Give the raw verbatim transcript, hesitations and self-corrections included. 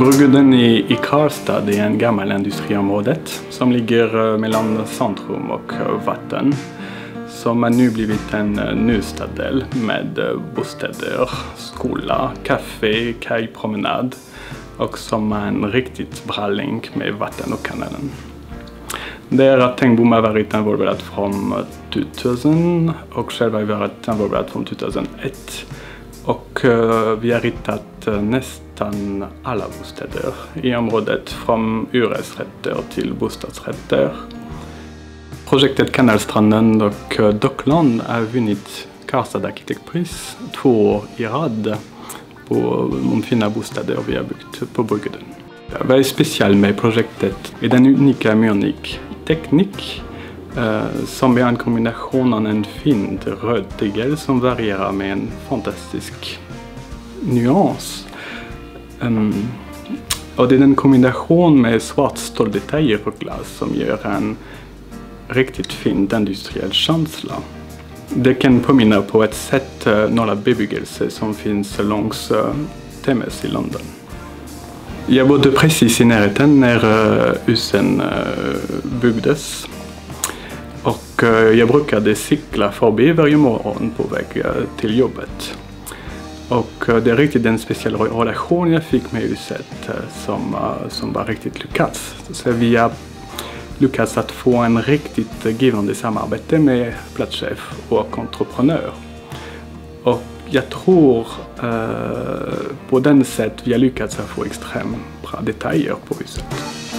Bruguden i, i Karlstad är en gammal industriområde som ligger mellan centrum och vatten. Som har nu blivit en ny stadsdel med bostäder, skola, kafé, kajpromenad och som är en riktigt bra länk med vatten och kanalen. Där har Tengbom varit involverad från tvåtusen och själv har varit involverad från tvåtusenett. Och vi har ritat nästan alla bostäder i området från hyresrätter till bostadsrätter. Projektet Kanalstranden och Dockland har vunnit Karlstad arkitektpris två år i rad på de fina bostäder vi har byggt på Bruguden. Vad är speciellt med projektet är den unika myrnik-teknik eh, som är en kombination av en fin röd tegel som varierar med en fantastisk nyans. Um, och det är en kombination med svart ståldetaljer och glas som ger en riktigt fin industriell känsla. Det kan påminna på ett sätt uh, några bebyggelse som finns längs uh, Thames i London. Jag bodde precis i närheten när uh, husen uh, byggdes. Och uh, jag brukade cykla förbi varje morgon på väg uh, till jobbet. Och uh, det är riktigt en speciell relation jag fick med huset uh, som, uh, som var riktigt lyckats. Så vi har lyckats att få en riktigt givande samarbete med platschef och entreprenör. Och jag tror uh, på den sätt vi har lyckats att få extremt bra detaljer på huset.